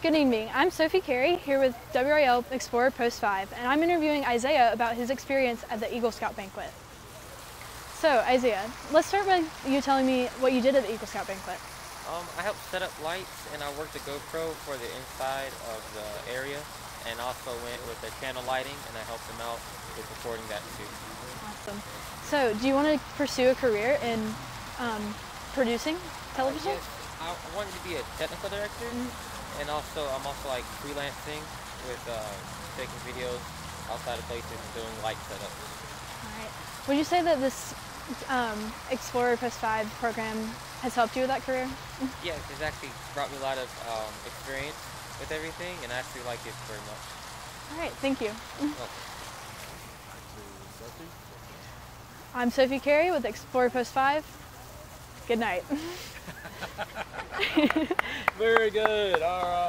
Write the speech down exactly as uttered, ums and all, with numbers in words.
Good evening. I'm Sophie Carey here with W R A L Explorer Post five, and I'm interviewing Isaiah about his experience at the Eagle Scout Banquet. So, Isaiah, let's start by you telling me what you did at the Eagle Scout Banquet. Um, I helped set up lights, and I worked the GoPro for the inside of the area, and also went with the channel lighting, and I helped them out with recording that too. Awesome. So, do you want to pursue a career in um, producing television? Uh, yes, I wanted to be a technical director, mm-hmm. and also I'm also like freelancing with uh, taking videos outside of places and doing light setups. All right. Would you say that this um, Explorer Post five program has helped you with that career? Yeah, it's actually brought me a lot of um, experience with everything, and I actually like it very much. All right, thank you. Well, I'm Sophie Carey with Explorer Post five. Good night. Very good. All right.